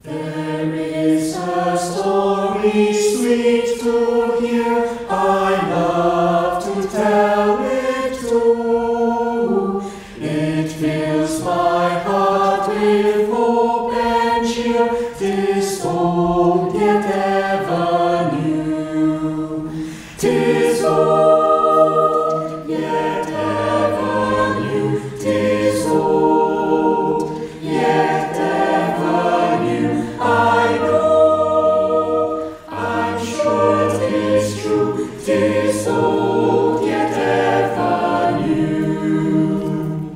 There is a story sweet to hear, I love to tell it too. It fills my heart with hope and cheer, 'tis old yet ever new. 'Tis old yet ever new, 'tis old yet ever new. I know, I'm sure 'tis true, 'tis old yet ever new.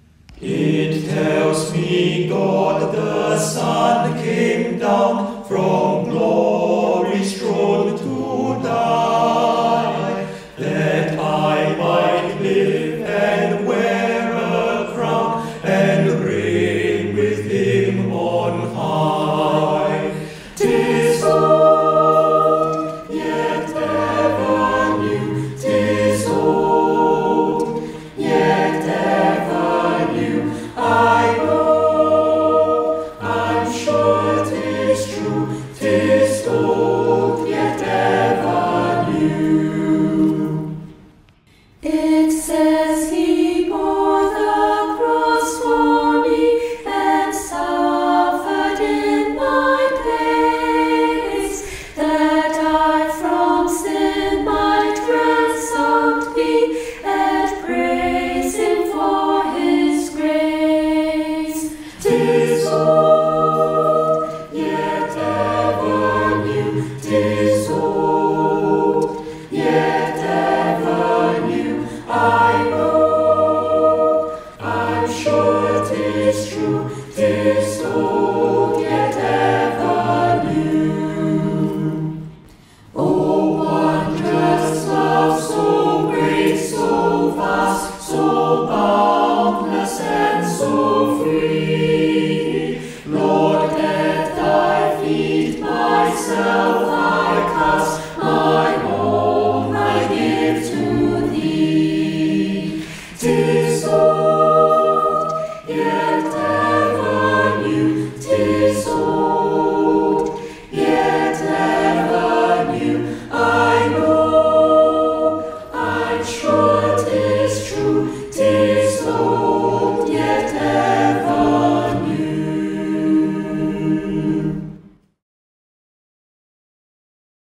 It tells me God the Son came down from glory's throne to die, that I might live and wear a crown and reign with him on high. 'Tis old yet ever new, 'tis old yet ever new. I know, I'm sure 'tis true, 'tis old yet ever new. It says he bore the cross for me and suffered in my place, that I from sin might ransomed be, and praise him for his grace. 'Tis old yet ever new, 'tis old yet ever new. I know, I'm sure 'tis true, 'tis old yet ever new. Oh, wondrous love, so great, so vast, so boundless and so free. Lord, at thy feet myself I cast, my own I give to thee. 'Tis old yet ever new, 'tis old yet ever new. I know,